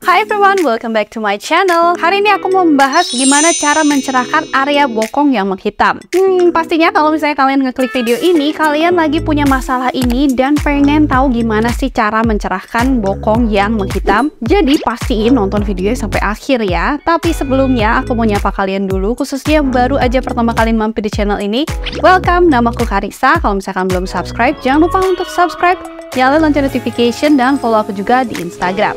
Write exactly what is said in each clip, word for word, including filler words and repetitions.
Hi everyone, welcome back to my channel. Hari ini aku mau membahas gimana cara mencerahkan area bokong yang menghitam. Hmm, pastinya kalau misalnya kalian ngeklik video ini, kalian lagi punya masalah ini dan pengen tahu gimana sih cara mencerahkan bokong yang menghitam. Jadi pastiin nonton videonya sampai akhir ya. Tapi sebelumnya aku mau nyapa kalian dulu, khususnya yang baru aja pertama kali mampir di channel ini. Welcome, namaku Karissa. Kalau misalkan belum subscribe, jangan lupa untuk subscribe, nyalain lonceng notification, dan follow aku juga di Instagram.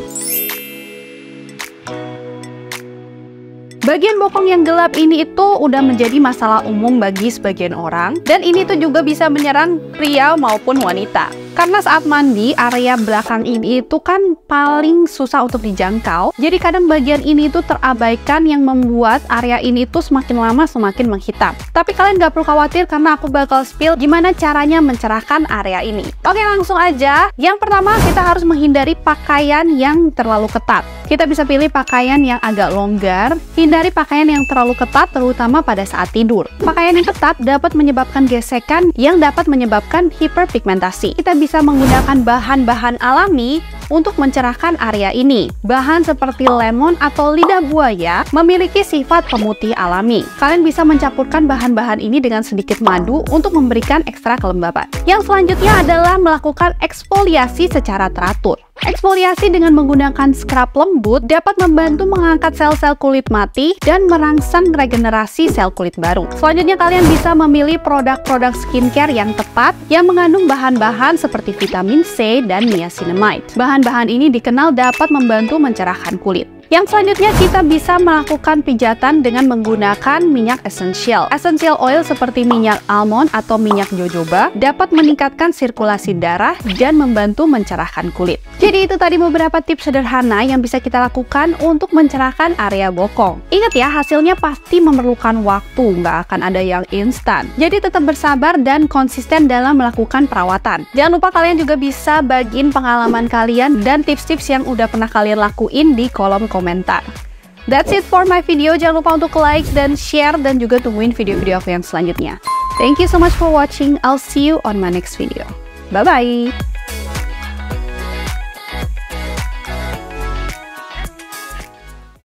Bagian bokong yang gelap ini itu udah menjadi masalah umum bagi sebagian orang, dan ini tuh juga bisa menyerang pria maupun wanita. Karena saat mandi, area belakang ini itu kan paling susah untuk dijangkau. Jadi kadang bagian ini tuh terabaikan yang membuat area ini tuh semakin lama semakin menghitam. Tapi kalian gak perlu khawatir karena aku bakal spill gimana caranya mencerahkan area ini. Oke, langsung aja. Yang pertama, kita harus menghindari pakaian yang terlalu ketat. Kita bisa pilih pakaian yang agak longgar. Hindari pakaian yang terlalu ketat, terutama pada saat tidur. Pakaian yang ketat dapat menyebabkan gesekan yang dapat menyebabkan hiperpigmentasi. Kita bisa bisa menggunakan bahan-bahan alami untuk mencerahkan area ini. Bahan seperti lemon atau lidah buaya memiliki sifat pemutih alami. Kalian bisa mencampurkan bahan-bahan ini dengan sedikit madu untuk memberikan ekstra kelembaban. Yang selanjutnya adalah melakukan eksfoliasi secara teratur. Eksfoliasi dengan menggunakan scrub lembut dapat membantu mengangkat sel-sel kulit mati dan merangsang regenerasi sel kulit baru. Selanjutnya kalian bisa memilih produk-produk skincare yang tepat yang mengandung bahan-bahan seperti vitamin C dan niacinamide. Bahan-bahan ini dikenal dapat membantu mencerahkan kulit. Yang selanjutnya kita bisa melakukan pijatan dengan menggunakan minyak esensial. Essential oil seperti minyak almond atau minyak jojoba dapat meningkatkan sirkulasi darah dan membantu mencerahkan kulit. Jadi itu tadi beberapa tips sederhana yang bisa kita lakukan untuk mencerahkan area bokong. Ingat ya, hasilnya pasti memerlukan waktu, nggak akan ada yang instan. Jadi tetap bersabar dan konsisten dalam melakukan perawatan. Jangan lupa kalian juga bisa bagiin pengalaman kalian dan tips-tips yang udah pernah kalian lakuin di kolom komentar. komentar. That's it for my video. Jangan lupa untuk like dan share dan juga tungguin video-video aku yang selanjutnya. Thank you so much for watching. I'll see you on my next video. Bye-bye.